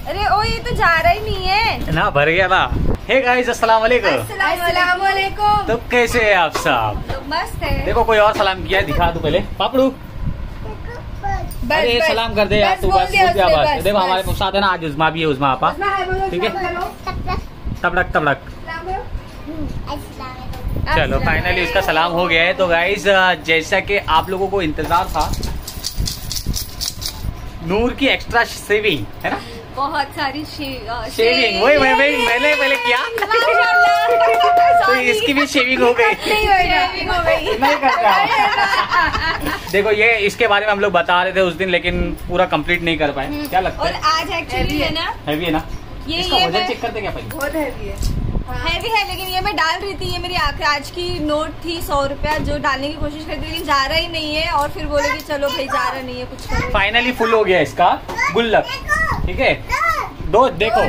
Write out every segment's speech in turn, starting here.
अरे ओ ये तो जा रहा ही नहीं है ना, भर गया ना। हे गाइस अस्सलाम वालेकुम। अस्सलाम वालेकुम। तो कैसे है आप सब? तो मस्त है। देखो कोई और सलाम किया, दिखा दो पहले पापड़ू। अरे सलाम कर दे यार तू, बस बस। देखो हमारे साथ है ना आज उज़मा भी है, उज़मा आपा, ठीक है। तबड़क तबड़क। चलो फाइनली उसका सलाम हो गया है। तो गाइस जैसा कि आप लोगों को इंतजार था, नूर की एक्स्ट्रा शेविंग है ना, बहुत सारी शेविंग वही मैंने पहले किया तो इसकी भी शेविंग हो गई। नहीं करता। देखो ये इसके बारे में हम लोग बता रहे थे उस दिन, लेकिन पूरा कंप्लीट नहीं कर पाए। क्या लगता है? और आज एक्चुअली है ना, हैवी है ना, इसका वजन चेक करते क्या पहले? बहुत हैवी है। हैवी है, लेकिन ये मैं डाल रही थी, ये मेरी आज की नोट थी 100 रुपया, जो डालने की कोशिश करती थी, लेकिन जा रहा ही नहीं है। और फिर बोले कि चलो भाई जा रहा नहीं है कुछ करो। फाइनली फुल हो गया इसका गुल्लक, ठीक है। दो देखो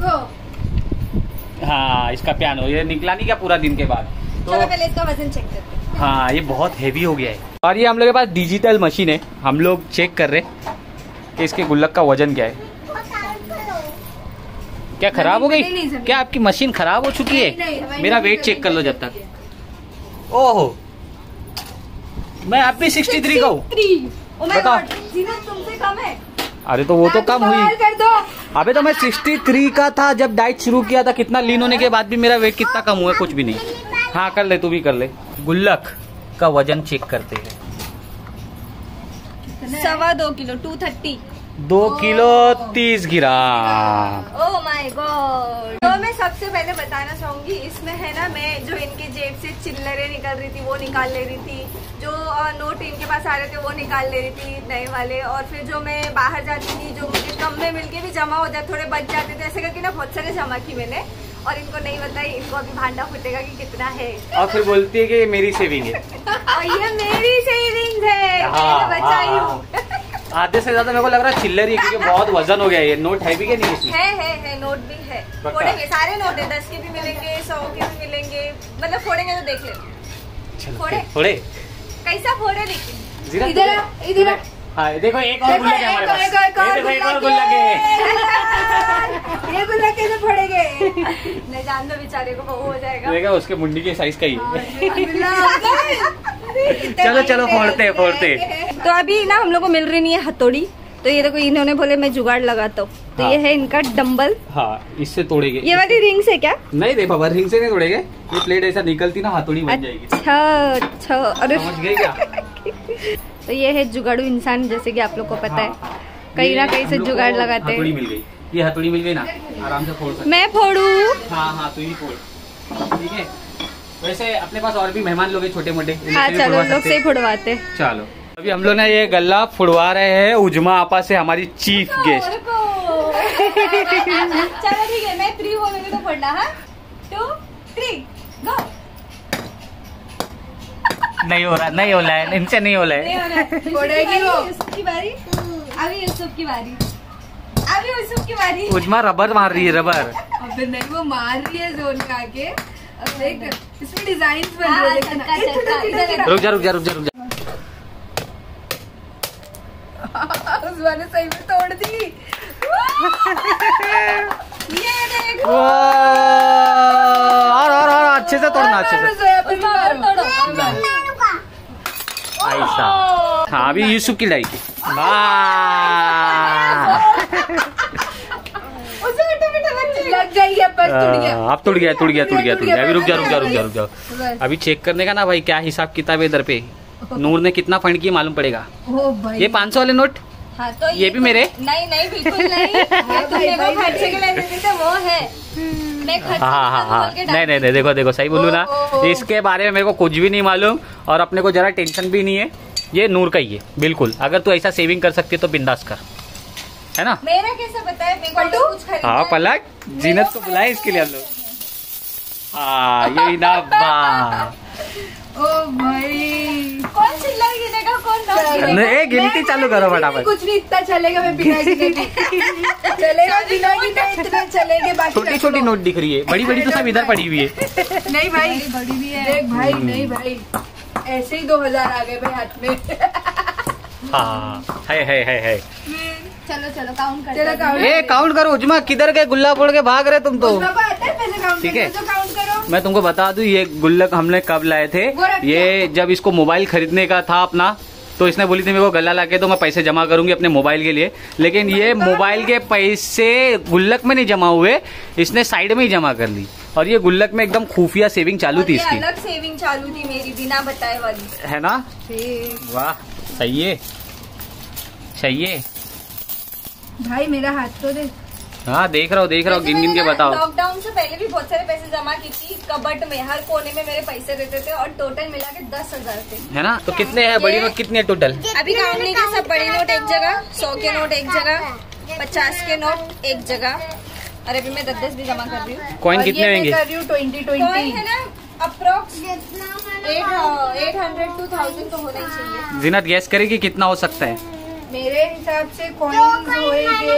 हाँ, इसका पियानो ये निकला नहीं क्या पूरा दिन के बाद? तो चलो पहले इसका वजन चेक करते हैं। हाँ ये बहुत हेवी हो गया है। और ये हम लोग के पास डिजिटल मशीन है, हम लोग चेक कर रहे कि इसके गुल्लक का वजन क्या है। क्या खराब हो गई? क्या आपकी मशीन खराब हो चुकी है? मेरा वेट चेक कर लो जब तक। ओहो मैं अब भी 63 का हूँ। बताओ तुमसे कम है। अरे तो वो तो कम हुई। कर दो। अबे तो मैं 63 का था जब डाइट शुरू किया था। कितना लीन होने के बाद भी मेरा वेट कितना कम हुआ? कुछ भी नहीं। हाँ कर ले, तू भी कर ले। गुल्लक का वजन चेक करते हैं। 2.25 kilo 230। 2 kilo 30 gram. Oh my god. तो मैं सबसे पहले बताना चाहूंगी, इसमें है ना, मैं जो इनके जेब से चिल्लरें निकल रही थी वो निकाल ले रही थी, जो नोट इनके पास आ रहे थे वो निकाल ले रही थी नए वाले, और फिर जो मैं बाहर जाती थी जो मुझे कम में मिलके भी जमा हो जाते, थोड़े बच जाते थे, ऐसे करके ना बहुत सारे जमा की मैंने, और इनको नहीं बताई। इनको अभी भांडा फूटेगा कि कितना है, और फिर बोलती है कि ये मेरी सेविंग है। और ये मेरी सेविंग है, मैंने बचाई हूँ। आधे से ज्यादा मेरे को लग रहा है चिल्लर ही, क्योंकि बहुत वजन हो गया है। ये नोट है भी क्या नहीं इसमें? है नोट भी है। फोड़ेंगे सारे नोट है, 10 के भी मिलेंगे, 100 के भी मिलेंगे, मतलब फोड़ेंगे तो देख ले। फोड़े कैसा फोड़े, लेकिन इधर हाँ देखो एक और गुल्लक है हमारे पास। एक और गुल्लक है। ये गुल्लक कैसे फोड़ेंगे? नहीं जान दो, बेचारे को वो हो जाएगा। देखा उसके मुंडी के साइज का ही। चलो चलो फोड़ते फोड़ते। तो अभी ना हम लोग को मिल रही नहीं है हथौड़ी, तो ये देखो इन्होंने बोले मैं जुगाड़ लगाता हूँ। तो हाँ। ये है इनका डंबल। हाँ इससे तोड़ेंगे। ये वाली रिंग से क्या? नहीं रे बाबा, रिंग से नहीं तोड़ेंगे। ये प्लेट ऐसा निकलती ना, हथौड़ी बन जाएगी। अच्छा अरे समझ गए क्या? तो ये है जुगाड़ू इंसान, जैसे कि आप लोग को पता है, कहीं ना कहीं से जुगाड़ लगाते हैं। हथौड़ी मिल गई, ये हथौड़ी मिल गई ना, आराम से फोड़ सकते। मैं फोड़ू? हाँ तू ही फोड़, ठीक है। वैसे अपने पास और भी मेहमान लोग हैं छोटे मोटे। हाँ चलो लोग से फुड़वाते। चलो अभी हम लोग ने ये गल्ला फुड़वा रहे हैं उज़मा आपा से, हमारी चीफ गेस्ट। चलो ठीक है, मैं 3 बोलूंगी तो फोड़ना। 2 3 गो। नहीं हो रहा है, इनसे नहीं हो रहा है। फोड़ेगी वो। यूसुफ की बारी, अभी यूसुफ की बारी, अभी यूसुफ की बारी। उज़मा रबर मार रही है, रबर। अबे नहीं, वो मार रही है जोन का आगे। अब देख इसमें डिजाइन बन रहे हैं। रुक जा। उसने सही में तोड़ दी। ये देखो। और अच्छे से तोड़ना, अच्छे से। ऐसा। हाँ अभी यूसुफ की लाइक। लग जाएगी अब, बस टूट गया। अभी रुक जाओ। अभी चेक करने का ना भाई, क्या हिसाब किताब है इधर पे। नूर ने कितना फंड किया मालूम पड़ेगा। ये 500 वाले नोट। हाँ, तो ये भी मेरे? नहीं बिल्कुल नहीं। खर्चे के लिए देते थे वो है। हाँ नहीं देखो सही बोलूँ ना, इसके बारे में मेरे को कुछ भी नहीं मालूम, और अपने को जरा टेंशन भी नहीं है। ये नूर का ही है बिल्कुल। अगर तू ऐसा सेविंग कर सकती है तो बिंदास कर, है ना? मेरा कैसे पता है? हाँ पलक, जीनत को बुलाए इसके लिए हम लोग। हाँ यही ना बा। ओ भाई, कौन चिल्ला गिनेगा, कौन नहीं? गिनती चालू करो फटाफट। कुछ नहीं, इतना चलेगा। मैं बिना गिने चलेगा, बिना गिने इतने चलेंगे। छोटी छोटी नोट दिख रही है, बड़ी बड़ी तो सब इधर पड़ी हुई है। नहीं भाई, बड़ी भी है। देख भाई, नहीं भाई, ऐसे ही 2000 आ गए भाई हाथ में। हाँ है। चलो चलो काउंट करते। ये काउंट करो उजमा, किधर गए गुल्ला फोड़ के भाग रहे तुम तो। ठीक है मैं तुमको बता दूं, ये गुल्लक हमने कब लाए थे, ये जब इसको मोबाइल खरीदने का था अपना, तो इसने बोली थी मेरे को गल्ला लाके तो मैं पैसे जमा करूंगी अपने मोबाइल के लिए, लेकिन ये मोबाइल के पैसे गुल्लक में नहीं जमा हुए, इसने साइड में ही जमा कर ली। और ये गुल्लक में एकदम खुफिया सेविंग चालू थी इसकी, अलग सेविंग चालू थी मेरी बिना बताए वाली, है ना। वाह सही है भाई मेरा हाथ तो देख। हाँ देख रहा हूँ गिन गिन के बताओ। लॉकडाउन से पहले भी बहुत सारे पैसे जमा की थी, कबर्ड में हर कोने में मेरे पैसे रहते थे और टोटल मिला के 10,000 थे, है ना। तो कितने हैं बड़ी नोट, कितने टोटल? अभी काउंट नहीं किया, सब बड़ी नोट एक जगह, 100 के नोट एक जगह, 50 के नोट एक जगह, और अभी मैं 10 भी जमा कर रही हूँ। कॉइन कितने होंगे? 20 है ना, अप्रोक्स 800 to 1000 तो होना ही चाहिए। जीनत गैस करेगी कितना हो सकता है? मेरे हिसाब से कॉइन होएंगे।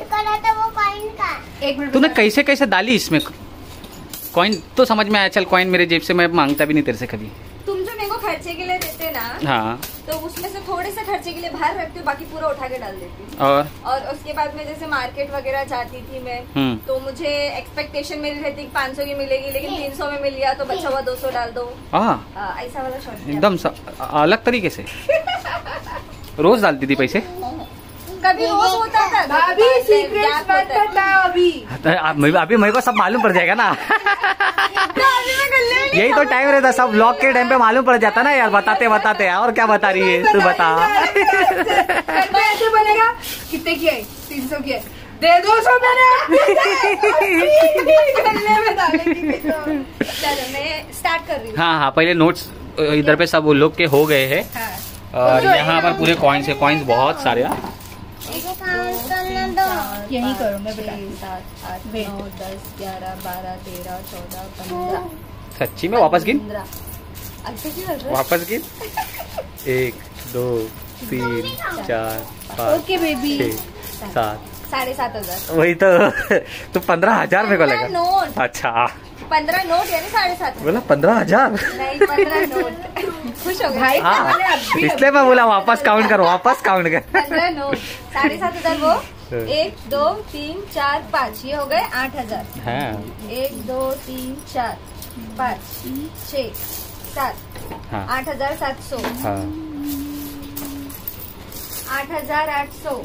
एक मिनट, तूने कैसे कैसे डाली इसमें कॉइन? तो समझ में आया, चल कॉइन मेरे जेब से मैं मांगता भी नहीं तेरे से कभी। तुम जो मेरे को खर्चे के लिए देते ना, हाँ, तो उसमें से थोड़े से खर्चे के लिए बाहर रखती हूँ, बाकी पूरा उठा के डाल देती हूँ। और उसके बाद में जैसे मार्केट वगैरह जाती थी मैं, तो मुझे एक्सपेक्टेशन मेरी रहती 500 की मिलेगी, लेकिन 300 में मिल गया तो बचा हुआ 200 डाल दो। ऐसा वाला शॉट एकदम अलग तरीके से। रोज डालती थी पैसे? कभी रोज होता था, अभी सीक्रेट अभी मेरे को सब मालूम पड़ जाएगा ना। यही तो टाइम रहता, सब ब्लॉग के टाइम पे मालूम पड़ जाता ना यार, बताते और क्या बता रही है तू बता। ऐसे बनेगा, कितने की है? 300 की है, दे 200 चलो मैं स्टार्ट कर रही हूँ। हाँ पहले नोट्स इधर पे सब लोग के हो गए हैं, और यहाँ पर पूरे कॉइन्स है, कॉइन्स बहुत सारे। यही करो, मैं बता 7 8 9 10 11 12 13 14 15। सच्ची में वापस गिन, 15 वापस गिन। 1 2 3 4 5 ओके बेबी 6 7 7,500। वही तो। तो 15,000 मेरे को लगा। नोट, अच्छा 15 नोट यानी 7,500। बोला 15,000 नहीं 15 नोट। खुश हो गए? हाँ, इसलिए मैं बोला वापस काउंट कर, वापस काउंट कर। 15 नोट, 7,500 वो 1 2 3 4 5, ये हो गए 8,000। 1 2 3 4 5 6 7 8,700। 8,800।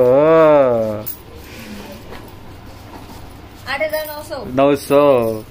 8,900। 900।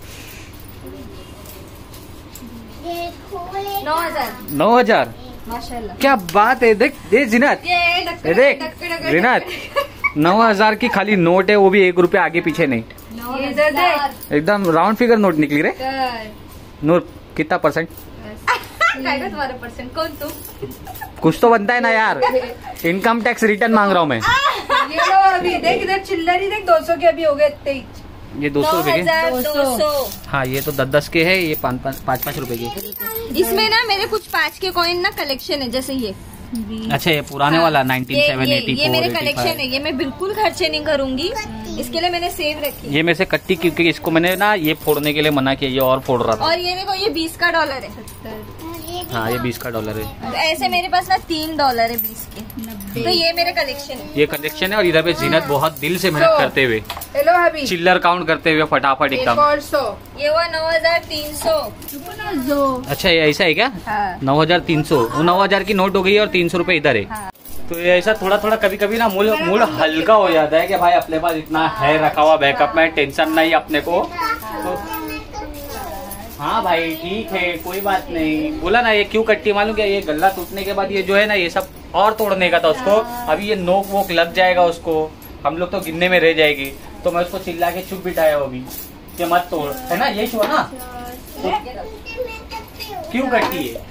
9,000। माशाल्लाह, क्या बात है। देख जीनत, देख जीनत, 9,000 की खाली नोट है, वो भी 1 रुपया आगे पीछे नहीं, एकदम राउंड फिगर नोट निकली रे। नूर कितना परसेंट? तुम्हारा परसेंट कौन? तुम कुछ तो बनता है ना यार, इनकम टैक्स रिटर्न मांग रहा हूँ मैं। ये लो अभी देख, इधर चिल्लर ही देख, 200 के अभी हो गए 23। ये 200 रुपए के? 200। हाँ ये तो 10 के है, ये 5 रुपए के। इसमें ना मेरे कुछ 5 के कॉइन ना कलेक्शन है, जैसे ये। अच्छा ये पुराने वाला 1984 ये मेरे कलेक्शन है, ये मैं बिल्कुल खर्चे नहीं करूंगी, इसके लिए मैंने सेव रखी। ये में से कट्टी, क्योंकि इसको मैंने ना ये फोड़ने के लिए मना किया, ये और फोड़ रहा था। और ये देखो, ये 20 का डॉलर है। हाँ ये 20 का डॉलर है। तो ऐसे मेरे पास ना 3 डॉलर है 20 के, तो ये मेरे कलेक्शन है। ये कलेक्शन है, और इधर पे जीनत बहुत दिल से मेहनत करते हुए, चिल्लर काउंट करते हुए फटाफट एकदम। ये हुआ 9,300। अच्छा ये ऐसा है क्या? हाँ। 9,300, 9,000 की नोट हो गई और 300 रुपए इधर है। हाँ। तो ये ऐसा थोड़ा थोड़ा कभी कभी ना मूड हल्का हो जाता है कि भाई अपने पास इतना है रखा हुआ बैकअप में, टेंशन नहीं अपने को। तो हाँ भाई ठीक है, कोई बात नहीं। बोला ना ये क्यों कट्टी, मालूम क्या, ये गल्ला टूटने के बाद ये जो है ना, ये सब और तोड़ने का था उसको, अभी ये नोक वोक लग जाएगा उसको, हम लोग तो गिनने में रह जाएगी, तो मैं उसको चिल्ला के चुप बिठाया अभी कि मत तोड़, है ना, यही हुआ ना। तो क्यों कट्टी है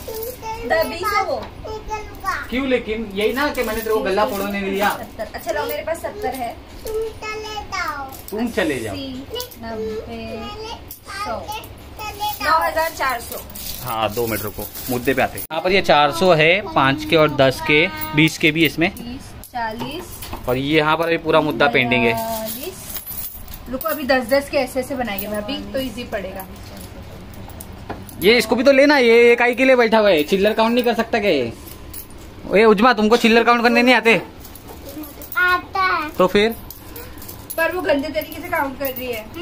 क्यों, लेकिन यही ना कि मैंने तेरे को गल्ला फोड़ने नहीं दिया। अच्छा लो, मेरे पास 70 है, तुम चले जाओ। 9,400। हाँ 2 मिनट रुको, मुद्दे पे आते हैं। यहाँ पर ये 400 है, 5 के और 10 के, 20 के भी इसमें, 40, और ये यहाँ पर भी पूरा मुद्दा पेंडिंग है। रुको अभी 10 के ऐसे बनाएंगे भाभी, तो इजी पड़ेगा। ये इसको भी तो लेना, ये एक आई के लिए बैठा हुआ है, चिल्लर काउंट नहीं कर सकता क्या ये? ए उजमा, तुमको चिल्लर काउंट करने नहीं आते? आता है। तो फिर पर वो गंदे तरीके से काउंट कर रही है।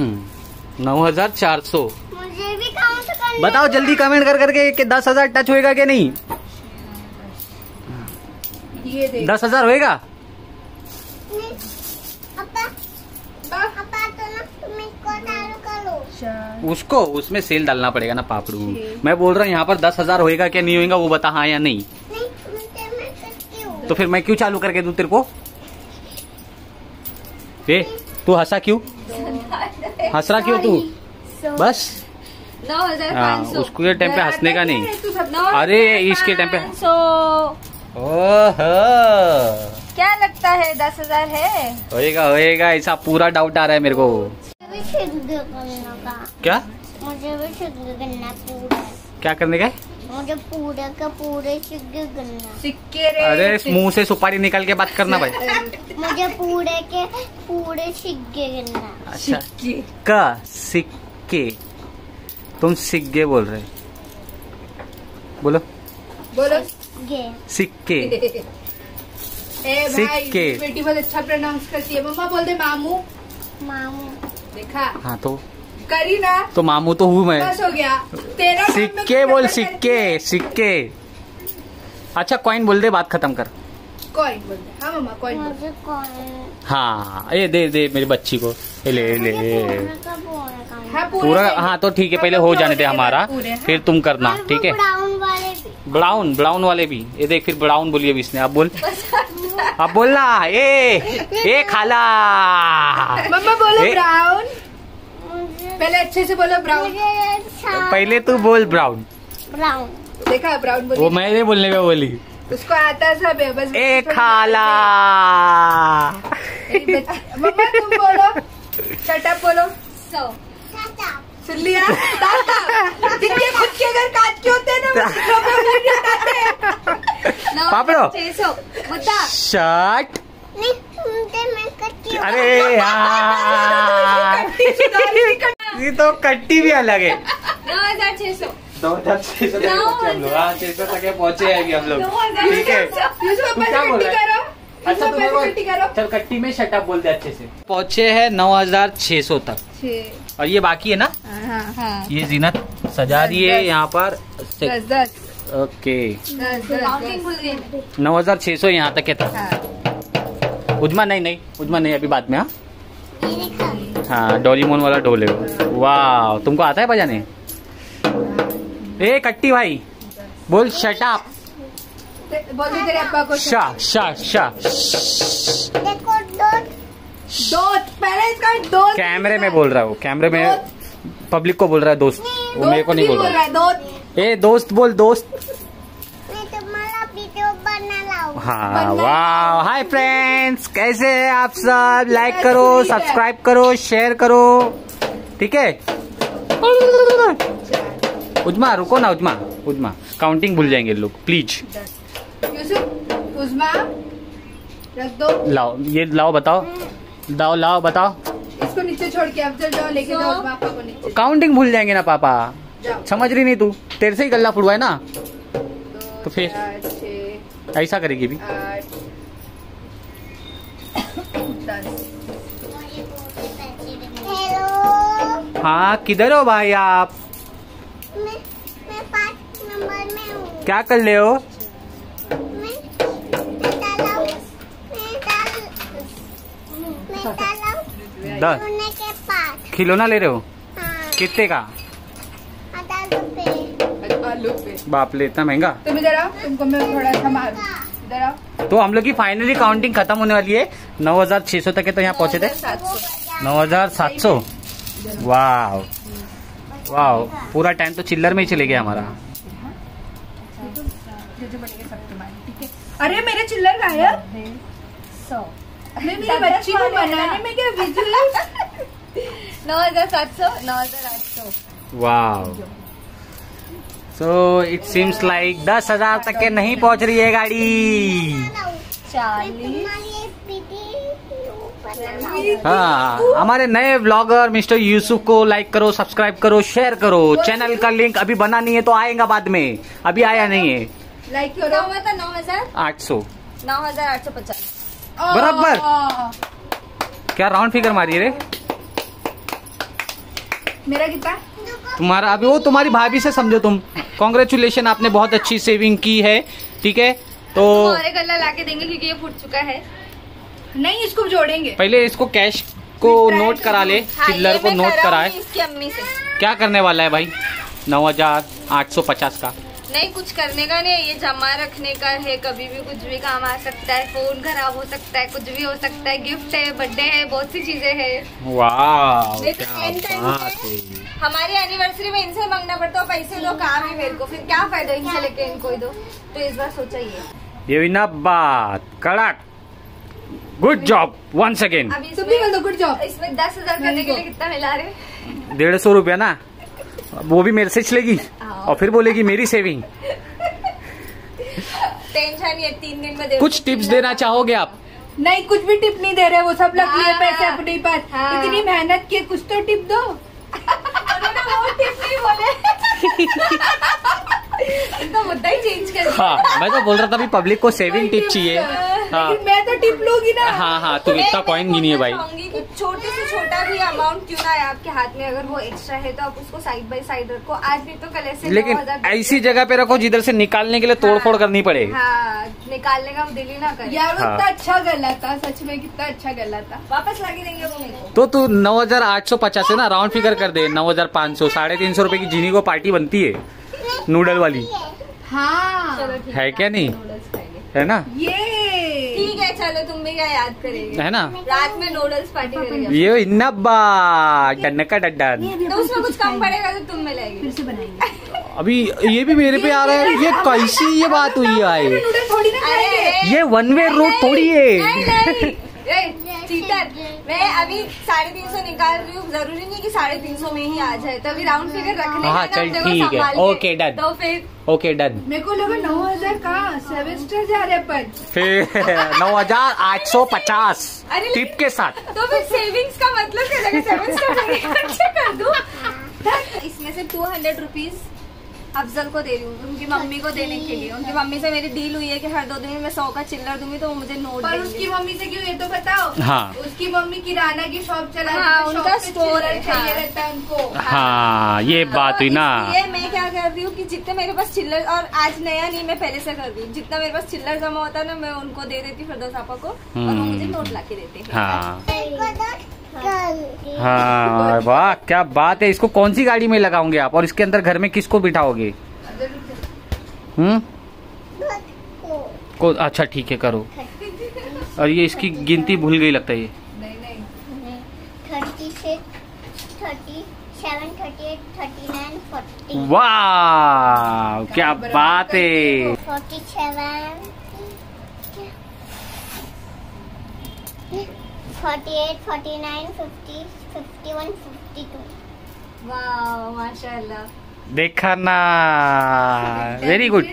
9400। मुझे भी काउंट करना। बताओ जल्दी कमेंट कर करके कि 10,000 टच होएगा कि नहीं? ये देख 10,000 होएगा? अपा तो ना तुम इसको चालू करो। उसको उसमें सेल डालना पड़ेगा ना पापड़ू। मैं बोल रहा हूँ यहाँ पर 10,000 होएगा क्या नहीं होएगा वो बता, हाँ या नहीं। नहीं मैं करती हूँ। तो फिर मैं क्यों चालू करके दूं तेरे को? ए तू हंसा क्यों? हंस रहा क्यों तू? बस 9,500। उसको ये टाइम पे हंसने का नहीं। अरे इसके टाइम पे 9,500। ओहो, क्या लगता है 10,000 है? होएगा होएगा, ऐसा पूरा डाउट आ रहा है मेरे को। मुझे भी शुद्ध करने का। क्या? मुझे भी शुद्ध करना पूरा। क्या करने का? मुझे पूरा का पूरे शुद्ध करना। सिक्के रे। अरे मुंह से सुपारी निकाल के बात करना भाई। मुझे पूरे के पूरे सिक्के करना। अच्छा का सिक्के, तुम सिक्के बोल रहे? बोलो बोलो। गे। सिक्के। ए भाई, सिक्के। बेटी बहुत अच्छा प्रोनाउंस करती है। मम्मा बोल दे मामू। मामू। देखा हाँ तो करी ना, तो मामू तो हूँ मैं। बस हो गया तेरा। सिक्के बोल, सिक्के सिक्के। अच्छा कॉइन बोल दे, बात खत्म कर। कॉइन बोल दे। हाँ मम्मा कॉइन बोल। मुझे कॉइन। हाँ ये दे दे मेरी बच्ची को, ले ले। हाँ पूरा हाँ तो ठीक है, पहले हो जाने दे हमारा, फिर तुम करना, ठीक है? ब्राउन वाले भी। ब्राउन वाले भी। ये देख फिर ब्राउन बोलिए इसने। आप बोल, आप बोलना। ए खाला। मम्मा बोलो ए, ब्राउन। मुझे पहले अच्छे से बोलो ब्राउन। पहले तू बोल ब्राउन। ब्राउन। देखा ब्राउन वो बोली, मैंने बोलने में बोली। उसको आता सब है बस। ए खाला। मम्मा तुम बोलो, शट अप बोलो। सुन लिया? जिनके खुद के घर कांच के होते हैं ना, पापड़ो। 600 मुद्दा। शर्ट। नहीं मुझे मैं करती हूँ। अरे यार, ये तो कट्टी भी अलग है। 9,600। 2,600 तक हम लोग, हाँ 600 तक पहुँचे हैं अभी हम लोग, ठीक है? यूसुफ क्या बोल रहा है? अच्छा पैसे कट्टी करो। चल कट्टी में शटअप बोलते अच्छे से। पहुँचे हैं 9,600 तक, और ये बाकी है ना? हाँ। ये जीनत सजा रही है यहाँ पर। 10 ओके, काउंटिंग भूल गई। 9,600 यहाँ तक के था। उजमा नहीं, उजमा नहीं, अभी बाद में। हाँ ये देखा। हाँ डोरीमोन वाला ढोल है वो। वाह, तुमको आता है बजाने? ए कट्टी भाई बोल शटअप। बोल दे तेरे अब्बा को। शा शा शा। देखो दो। पहले इसका दो। कैमरे में बोल रहा है वो, कैमरे में पब्लिक को बोल रहा है दोस्त, वो मेरे को नहीं बोल रहा है। दो। ए दोस्त बोल, दोस्त। मैं तुम्हारा वीडियो बना लाऊं। हाँ वाह, हाय फ्रेंड्स, कैसे हैं आप सब? लाइक करो, सब्सक्राइब करो, शेयर करो, ठीक है? उजमा रुको ना, उजमा काउंटिंग भूल जाएंगे लोग, प्लीज। यूसुफ उजमा रख दो। लाओ ये, लाओ बताओ, लाओ बताओ। इसको नीचे छोड़ के अब चल जाओ, लेके जाओ उजमा पापा को नीचे। काउंटिंग भूल जाएंगे ना पापा, जाओ। समझ रही नहीं तू? तेरे से ही गल्ला फुड़वा है ना, 2, तो फिर 4, 6, ऐसा करेगी भी। 8, 10। हेलो। हाँ किधर हो भाई आप? मैं 5 नंबर में हूँ। क्या कर ले हो? मैं तालाब सोने के पास। खिलौना ले रहे हो? हाँ। कितने का? 10 रुपए। आलू पे। बाप ले, इतना महंगा? तुम इधर आओ, तुमको मैं थोड़ा सा मार। इधर आओ। तो हम लोग की फाइनली काउंटिंग खत्म होने वाली है। 9,600 तक है, तो यहाँ पहुँचे थे 9,700। वाह वाह, पूरा टाइम तो चिल्लर में ही चले गया हमारा। अरे मेरे चिल्लर गायब। 100। मेरी बच्ची को बनाने में क्या बिजी? 9,700, 9,800। वाह, सो इट सीम्स लाइक 10,000 तक के नहीं पहुंच रही है गाड़ी। 40। हाँ, हमारे नए व्लॉगर मिस्टर यूसुफ को लाइक करो, सब्सक्राइब करो, शेयर करो। चैनल का लिंक अभी बना नहीं है तो आएगा बाद में, अभी आया नहीं है। लाइक करो। हुआ था 9,800 9,850 बराबर। क्या राउंड फिगर मारी रे? मेरा कितना? तुम्हारा अभी वो तुम्हारी भाभी से समझो तुम। कांग्रेचुलेशन, आपने बहुत अच्छी सेविंग की है। ठीक है तो और गल्ला लाके देंगे क्योंकि ये फूट चुका है। नहीं, इसको जोड़ेंगे। पहले इसको कैश को नोट करा ले। चिल्लर को नोट कराए। इसकी अम्मी से क्या करने वाला है भाई 9,850 का? नहीं, कुछ करने का नहीं, ये जमा रखने का है। कभी भी कुछ भी काम आ सकता है। फोन खराब हो सकता है, कुछ भी हो सकता है। गिफ्ट है, बर्थडे है, बहुत सी चीजें हैं। वाह, हमारी एनिवर्सरी में इनसे मांगना पड़ता है पैसे, दो काम है मेरे को, फिर क्या फायदा इनसे लेके इनको ही दो। तो इस बार सोचा ये ना बात कड़क। Good job once again. अभी तुम भी बोल दो गुड जॉब। इसमें 10,000 करने के लिए कितना मिला रहे? 150 रुपया ना, वो भी मेरे से चलेगी और फिर बोलेगी मेरी सेविंग। टेंशन ये 3 दिन में कुछ टिप्स देना चाहोगे आप? नहीं, कुछ भी टिप नहीं दे रहे, वो सब लग लिए पैसे अपने पास। इतनी मेहनत की, कुछ तो टिप दो। वो टिप नहीं बोले तो मुद्दा ही चेंज कर। हाँ, मैं तो बोल रहा था अभी पब्लिक को सेविंग टिप चाहिए। हाँ, लेकिन मैं तो टिप लूंगी ना। हाँ, तुम इतना कॉइन गिनी है भाई। छोटे से छोटा भी अमाउंट क्यों ना है आपके हाथ में, अगर वो एक्स्ट्रा है तो आप उसको साइड बाय साइड रखो। आज भी तो कल ऐसे, लेकिन ऐसी जगह पे रखो जिधर से निकालने के लिए तोड़फोड़ करनी पड़े। हाँ, निकालने का दिल ही ना करे यार। वो कितना अच्छा गला था, सच में कितना अच्छा गला था। वापस लाके देंगे वो मेरे को। तो तू 9,850 है ना, राउंड फिगर कर दे। 9,500, 350 रुपए की जीनी को पार्टी बनती है नूडल वाली। हाँ, चलो ठीक है क्या नहीं है ना? ये ठीक है, चलो तुम भी क्या याद करेंगे है ना? रात में नूडल्स पार्टी करेंगे। ये इन्ना डन्न का डड्डन। तो उसमें कुछ कम पड़ेगा तो तुम मिलेगी, फिर से बनाएंगे। अभी ये भी मेरे पे आ रहा है। ये कैसी ये बात हुई है? थोड़ी ना खाएंगे। ये वन वे रोड थोड़ी है। चीटर, मैं अभी 350 निकाल रही हूँ। जरूरी नहीं कि 350 में ही आ जाए, तो अभी राउंड फिगर रखने हाँ, चल ठीक है, ओके डन। तो फिर ओके डन। मेरे को लगा 9,000 का 7 स्टार जा रहे अपन। फिर 9,850 टिप के साथ। तो फिर सेविंग्स का मतलब क्या लगा? 7 स्टार खर्चा कर दूं। इसमें से 200 रुपीज अफजल को दे रही हूँ, उनकी मम्मी को देने के लिए। उनकी मम्मी से मेरी डील हुई है कि हर 2 दिन में मैं 100 का चिल्लर दूंगी तो वो मुझे नोट पर उसकी मम्मी से क्यों, ये तो बताओ। हाँ, उसकी मम्मी किराना की शॉप चला। हाँ, उनका स्टोर चाहिए रहता है उनको। हाँ, ये बात हुई ना। ये मैं क्या कर रही हूँ कि जितने मेरे पास चिल्लर, और आज नया नहीं, मैं पहले से कर रही हूँ, जितना मेरे पास चिल्लर जमा होता है ना, मैं उनको दे देती फिरदौस आपा को, और वो मुझे नोट ला के देते हैं। हाँ, वाह क्या बात है। इसको कौन सी गाड़ी में लगाओगे आप, और इसके अंदर घर में किसको बिठाओगे? को अच्छा ठीक है, करो। और ये इसकी गिनती भूल गई लगता है ये। नहीं 36, 37, 38, 39, 40। वाह क्या बात है। 47, 48, 49, 50, 51, 52। वाह, माशाल्लाह। देखा ना, वेरी गुड।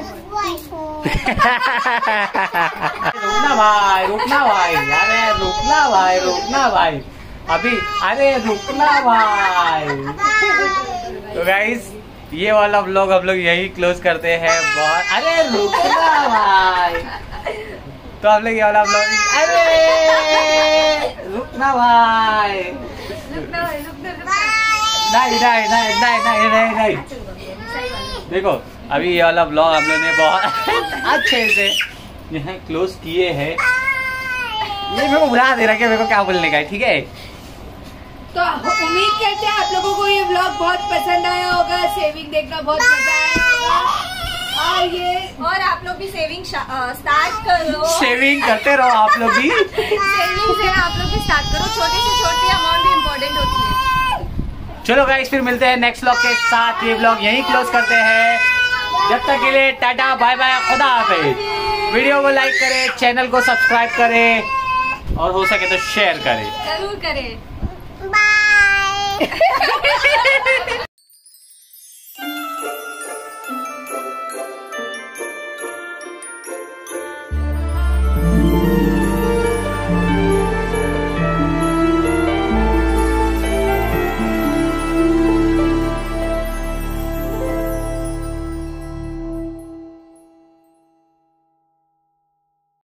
रुकना भाई, रुकना भाई, अरे रुकना भाई, रुकना भाई, अभी अरे रुकना भाई। तो गाइस, ये वाला व्लॉग हम लोग यही क्लोज करते हैं। बहुत अरे रुकना भाई। तो हम लोग ये वाला व्लॉग, अरे रुकना भाई, नहीं। देखो अभी ये वाला ब्लॉग हम लोग ने बहुत अच्छे से यहाँ क्लोज किए हैं। ये मेरे को बुला दे रहा है कि मेरे को क्या बोलने का है, ठीक है? तो उम्मीद करते हैं आप लोगों को ये व्लॉग बहुत पसंद आया होगा। सेविंग देखना बहुत मजा आया होगा। और आप लोग भी सेविंग स्टार्ट करो। सेविंग करते रहो आप लोग भी। सेविंग से आप लोग भी स्टार्ट करो। छोटे से छोटी अमाउंट भी इम्पोर्टेंट होती है। चलो गाइस, फिर मिलते हैं नेक्स्ट व्लॉग के साथ। ये व्लॉग यहीं क्लोज करते हैं। जब तक के लिए टाटा बाय बाय, खुदा हाफिज। वीडियो को लाइक करें, चैनल को सब्सक्राइब करें, और हो सके तो शेयर करें, जरूर करें। बाय।